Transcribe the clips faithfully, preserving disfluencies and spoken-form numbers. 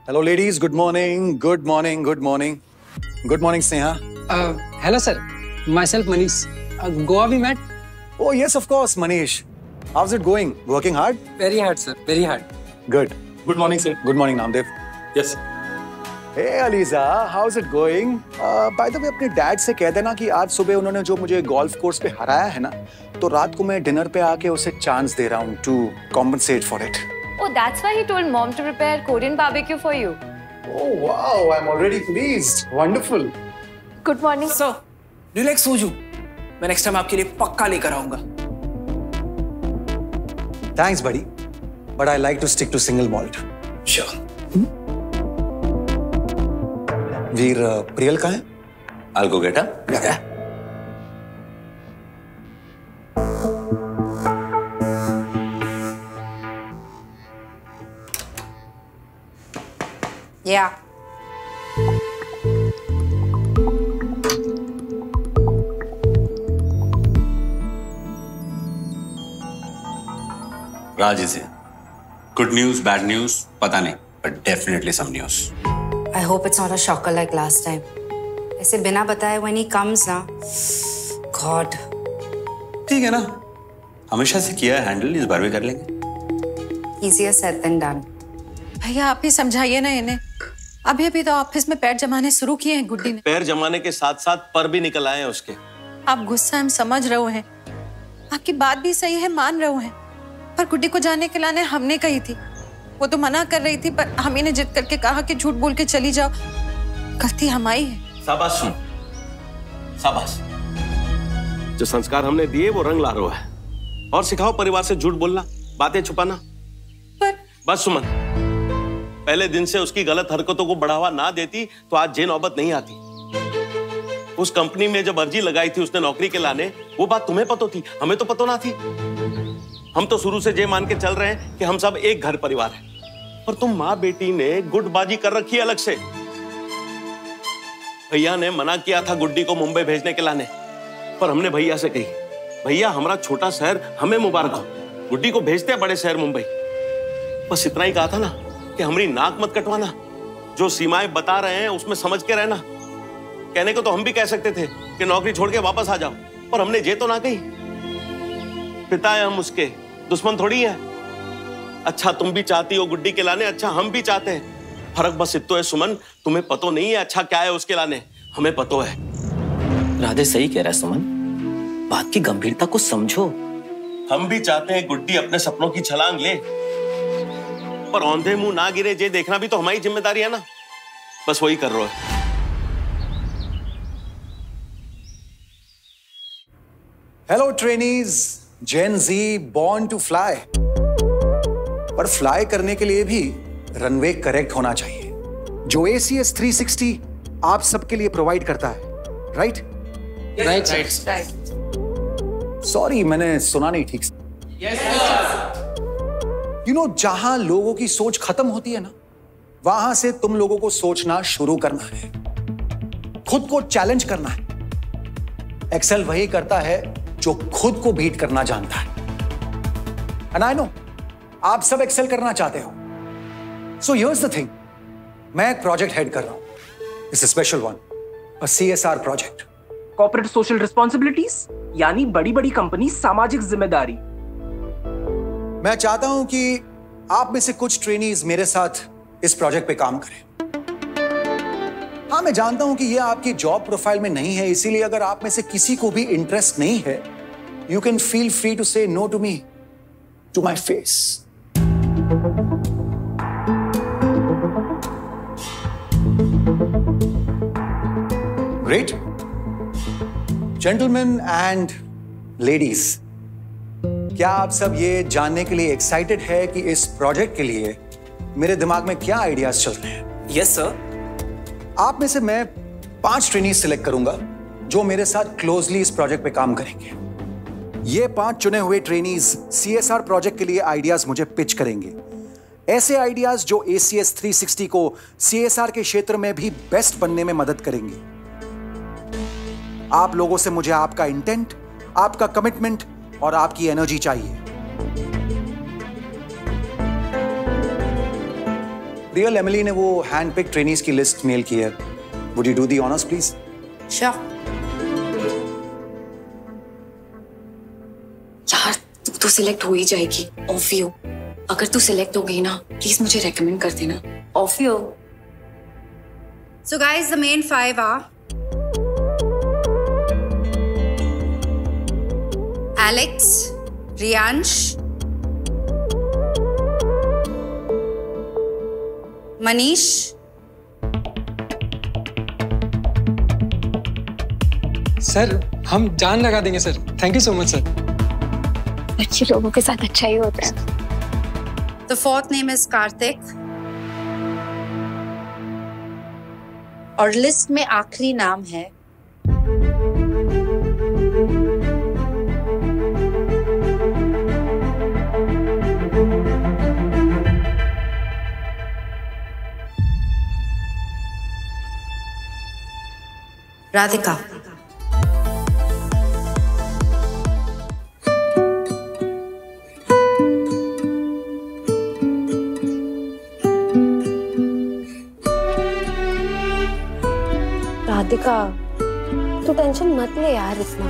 Hello ladies, good morning, good morning, good morning. Good morning Sneha. Uh, hello sir, myself Manish. Uh, Goa we met? Oh yes, of course, Manish. How's it going? Working hard? Very hard sir, very hard. Good. Good morning sir. Good morning Namdev. Yes. Hey Aliza, how's it going? Uh, by the way, अपने dad से कह देना कि आज सुबह उन्होंने जो मुझे गोल्फ कोर्स पे हराया है ना, तो रात को मैं डिनर पे आके उसे चांस दे रहा हूँ to compensate for it. Oh, that's why he told mom to prepare Korean barbecue for you. Oh wow, I'm already pleased. Wonderful. Good morning. So, do you like soju? मैं next time आपके लिए पक्का लेकर आऊँगा. Thanks, buddy. But I like to stick to single malt. Sure. वीर प्रियल कहाँ है? I'll go get her. Yeah. Yeah. Raj is here. Good news, bad news, पता नहीं, but definitely some news. I hope it's not a shocker like last time. ऐसे बिना बताए when he comes ना, God. ठीक है ना? हमेशा से किया है हैंडल, इस बार भी कर लेंगे. Easier said than done. भैया आप ही समझाइए ना इन्हें. अभी अभी तो ऑफिस में पैर जमाने शुरू किए हैं गुड्डी ने. पैर जमाने के साथ साथ पर भी निकल आए हैं उसके. आप गुस्सा हम समझ रहे हैं. आपकी बात भी सही है, मान रहे हैं. पर गुड्डी को जाने के लाने हमने कही थी. वो तो मना कर रही थी, पर हम इन्हें जिद करके कहा कि झूठ बोल के चली जाओ. गलती हमारी है. शाबाश सुन, शाबाश. जो संस्कार हमने दिए वो रंग ला रहा है. और सिखाओ परिवार से झूठ बोलना, बातें छुपाना. पर बस सुमन, पहले दिन से उसकी गलत हरकतों को बढ़ावा ना देती तो आज ये नौबत नहीं आती. उस कंपनी में जब अर्जी लगाई थी उसने नौकरी के लाने, वो बात तुम्हें पता थी, हमें तो पता ना थी. हम तो शुरू से ये मान के चल रहे हैं कि हम सब एक घर परिवार है. और तुम माँ बेटी ने गुटबाजी कर रखी है अलग से. भैया ने मना किया था गुड्डी को मुंबई भेजने के लाने, पर हमने भैया से कही, भैया हमारा छोटा शहर हमें मुबारक हो, गुड्डी को भेजते हैं बड़े शहर मुंबई. बस इतना ही कहा था ना कि हमारी नाक मत कटवाना. जो सीमाएं बता रहे हैं उसमें समझ के रहना. कहने को तो हम भी कह सकते थे कि नौकरी छोड़ के वापस आ जाओ, पर हमने ये तो ना कही. पिता है हम उसके, दुश्मन थोड़ी है. अच्छा तुम भी चाहती हो गुड्डी के लाने, अच्छा हम भी चाहते हैं. फर्क बस इतो है सुमन, तुम्हें पतो नहीं है अच्छा क्या है उसके लाने, हमें पतो है. राधे सही कह रहा है सुमन, बात की गंभीरता को समझो. हम भी चाहते हैं गुड्डी अपने सपनों की छलांग ले, पर औंधे मुंह ना गिरे ये देखना भी तो हमारी जिम्मेदारी है ना. बस वही कर रहे हो. Hello trainees, gen Z born to fly. पर फ्लाई करने के लिए भी रनवे करेक्ट होना चाहिए, जो A C S three sixty आप सबके लिए प्रोवाइड करता है. Right right right. सॉरी मैंने सुना नहीं ठीक से. यू नो, जहां लोगों की सोच खत्म होती है ना, वहां से तुम लोगों को सोचना शुरू करना है, खुद को चैलेंज करना है. एक्सेल वही करता है जो खुद को बीट करना जानता है. एंड आई नो आप सब एक्सेल करना चाहते हो. सो हियर्स द थिंग, मैं एक प्रोजेक्ट हेड कर रहा हूं. It's a special one, a C S R project. Corporate social responsibilities, यानी बड़ी बड़ी कंपनी सामाजिक जिम्मेदारी. मैं चाहता हूं कि आप में से कुछ ट्रेनीज मेरे साथ इस प्रोजेक्ट पे काम करें. हाँ, मैं जानता हूं कि यह आपकी जॉब प्रोफाइल में नहीं है, इसीलिए अगर आप में से किसी को भी इंटरेस्ट नहीं है, you can feel free to say no to me, to my face. Great. Gentleman and ladies, क्या आप सब ये जानने के लिए एक्साइटेड है कि इस प्रोजेक्ट के लिए मेरे दिमाग में क्या आइडियाज चल रहे हैं? Yes sir. आप में से मैं पांच ट्रेनीज सिलेक्ट करूंगा जो मेरे साथ क्लोजली इस प्रोजेक्ट पे काम करेंगे. ये पांच चुने हुए trainees C S R project के लिए आइडियाज मुझे पिच करेंगे. ऐसे आइडियाज जो A C S three sixty को सी एस आर के क्षेत्र में भी बेस्ट बनने में मदद करेंगे. आप लोगों से मुझे आपका इंटेंट, आपका कमिटमेंट और आपकी एनर्जी चाहिए. डियर एमिली ने वो हैंड पिक ट्रेनीज की लिस्ट मेल की है। Would you do the honours please? Sure. यार तू तो सिलेक्ट हो ही जाएगी, ऑफ यू। अगर तू सिलेक्ट हो गई ना, प्लीज मुझे रेकमेंड कर देना, of you. So guys, the main five are Alex, Riyansh, Manish, sir हम जान लगा देंगे sir. Thank you so much sir. अच्छे लोगों के साथ अच्छा ही होता है। the fourth name is Karthik, और लिस्ट में आखिरी नाम है राधिका। राधिका तू टेंशन मत ले यार इतना।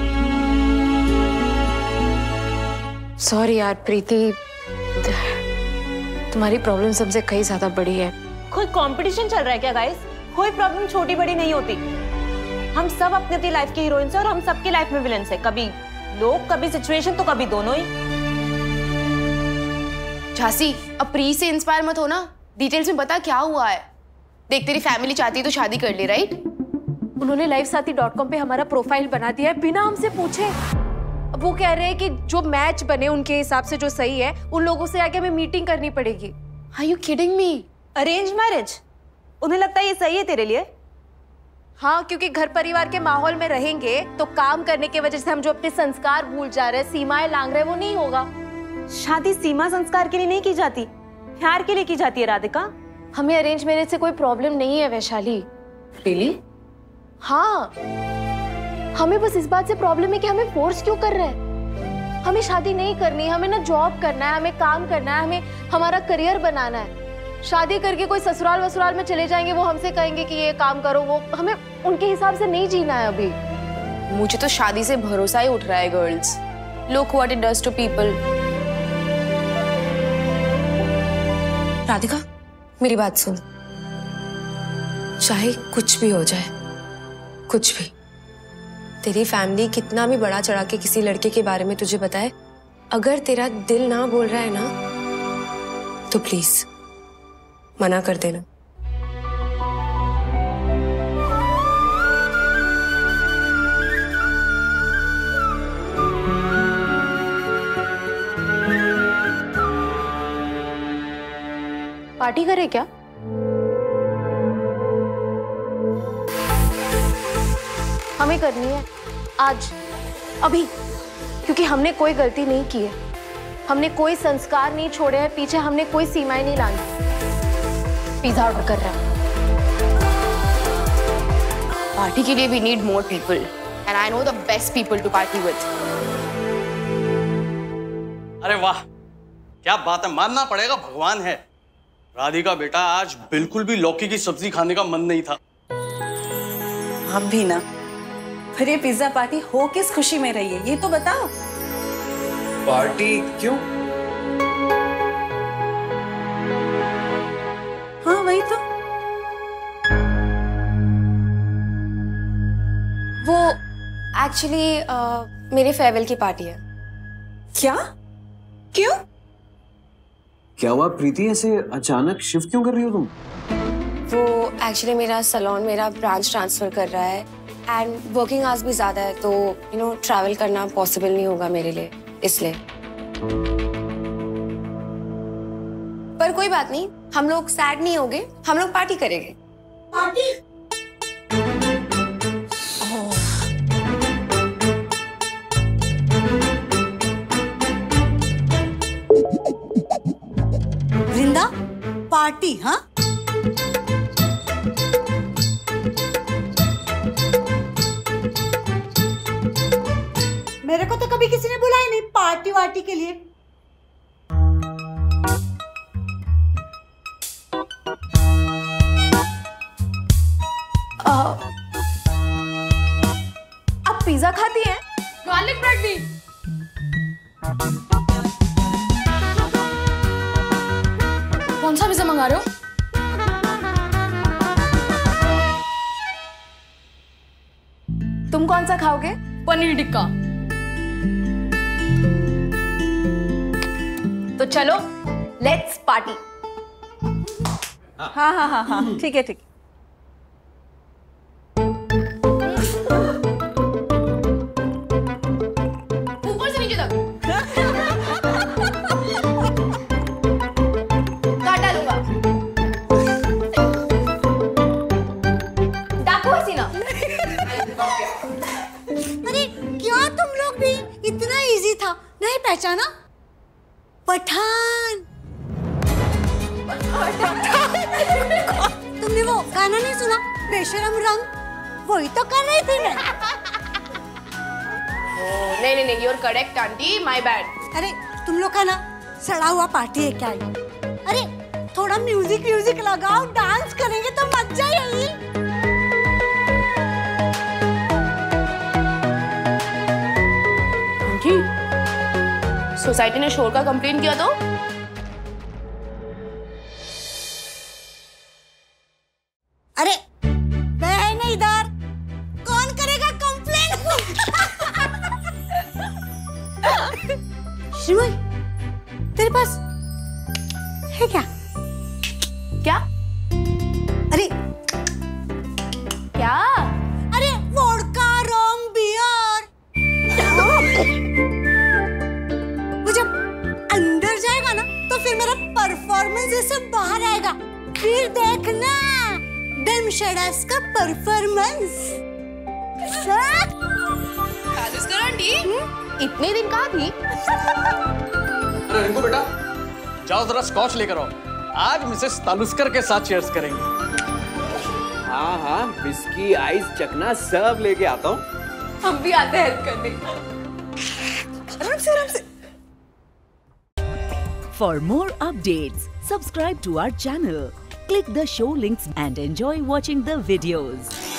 सॉरी यार प्रीति, तुम्हारी प्रॉब्लम सबसे कहीं ज्यादा बड़ी है। कोई कंपटीशन चल रहा है क्या गाइस? कोई प्रॉब्लम छोटी बड़ी नहीं होती। हम सब अपनी अपनी लाइफ के हीरोइंस हैं और हम सबकी लाइफ में विलेंस है। कभी लोग, कभी सिचुएशन, तो कभी दोनों ही। झांसी अब प्री से इंस्पायर मत हो ना, डिटेल्स में बता क्या हुआ है। देख तेरी फैमिली चाहती है तो शादी कर ली, राइट? उन्होंने लाइफ साथी डॉट कॉम पे हमारा प्रोफाइल बना दिया है बिना हमसे पूछे। अब वो कह रहे हैं कि जो मैच बने उनके हिसाब से जो सही है उन लोगों से आके हमें मीटिंग करनी पड़ेगी। Are you kidding me? Arrange marriage? उन्हें लगता है ये सही है तेरे लिए? हाँ, क्योंकि घर परिवार के माहौल में रहेंगे तो काम करने की वजह से हम जो अपने संस्कार भूल जा रहे हैं, सीमाएं लांघ रहे हैं, वो नहीं होगा। शादी सीमा संस्कार के लिए नहीं की जाती, प्यार के लिए की जाती है राधिका। हमें अरेंज मैरिज से कोई प्रॉब्लम नहीं है वैशाली। Really? हाँ, हमें बस इस बात से प्रॉब्लम है कि हमें फोर्स क्यों कर रहे हैं। हमें शादी नहीं करनी, हमें ना जॉब करना है, हमें काम करना है, हमें हमारा करियर बनाना है। शादी करके कोई ससुराल वसुराल में चले जाएंगे, वो हमसे कहेंगे कि ये काम करो, वो हमें उनके हिसाब से नहीं जीना है अभी। मुझे तो शादी से भरोसा ही उठ रहा है girls. Look what it does to people. Radhika मेरी बात सुन, चाहे कुछ भी हो जाए, कुछ भी, तेरी फैमिली कितना भी बड़ा चढ़ा के किसी लड़के के बारे में तुझे बताए, अगर तेरा दिल ना बोल रहा है ना तो प्लीज मना कर देना। पार्टी करे क्या? हमें करनी है आज, अभी, क्योंकि हमने कोई गलती नहीं की है, हमने कोई संस्कार नहीं छोड़े हैं पीछे, हमने कोई सीमाएं नहीं लांघी। पिज्जा ऑर्डर कर रहा है। पार्टी के लिए we need more people and I know the best people to party with. अरे वाह, क्या बात है, मानना पड़ेगा भगवान है। राधिका बेटा, आज बिल्कुल भी लौकी की सब्जी खाने का मन नहीं था। हम भी ना। फिर ये पिज्जा पार्टी हो किस खुशी में रही है, ये तो बताओ। पार्टी क्यों? हाँ वही तो। वो एक्चुअली मेरे फेयरवेल की पार्टी है। क्या? क्यों? क्या हुआ प्रीति, ऐसे अचानक शिफ्ट क्यों कर रही हो तुम? वो एक्चुअली मेरा सैलून मेरा ब्रांच ट्रांसफर कर रहा है एंड वर्किंग आवर्स भी ज्यादा है, तो यू नो ट्रैवल करना पॉसिबल नहीं होगा मेरे लिए, इसलिए। पर कोई बात नहीं, हम लोग सैड नहीं होंगे, हम लोग पार्टी करेंगे। पार्टी? वृंदा, पार्टी? हाँ, मेरे को तो कभी किसी ने बुलाया नहीं पार्टी वार्टी के लिए। आप पिज्जा खाती हैं? गार्लिक ब्रेड भी। कौन सा पिज्जा मंगा रहे हो? तुम कौन सा खाओगे? पनीर टिक्का। तो चलो लेट्स पार्टी। हाँ हाँ हाँ हाँ ठीक है ठीक है। ऊपर से नीचे तक। काट डालूंगा। डाकू हसीना। अरे क्या तुम लोग भी, इतना इजी था, नहीं पहचाना? पठान। तुमने वो गाना नहीं सुना, बेशरम रंग? वही तो कर रही थी मैं। नहीं नहीं नहीं, you're correct aunty, my bad। अरे तुम लोग का ना सड़ा हुआ पार्टी है क्या ये? अरे थोड़ा म्यूजिक म्यूजिक लगाओ, डांस करेंगे तो मजा ही आएगी। आंटी, सोसाइटी ने शोर का कंप्लेन किया तो? अरे बहन इधर, कौन करेगा कंप्लेन? श्रीमय, तेरे पास है क्या? क्या? अरे क्या? अरे वोडका, रोम, बियर। वो जब अंदर जाएगा ना तो फिर मेरा परफॉर्मेंस ऐसे बाहर आएगा, फिर देखना डमशडास का परफॉर्मेंस। इतने दिन कहाँ थी? अरे रिंकू बेटा, जाओ जरा स्कॉच लेकर आओ, आज मिसेस तालुस्कर के साथ चीयर्स करेंगे। हाँ हाँ, विस्की, आइस, चखना सब लेके आता हूँ। हम भी आते हैं हेल्प करने। आराम से आराम से। For more updates, subscribe to our channel, click the show links and enjoy watching the videos.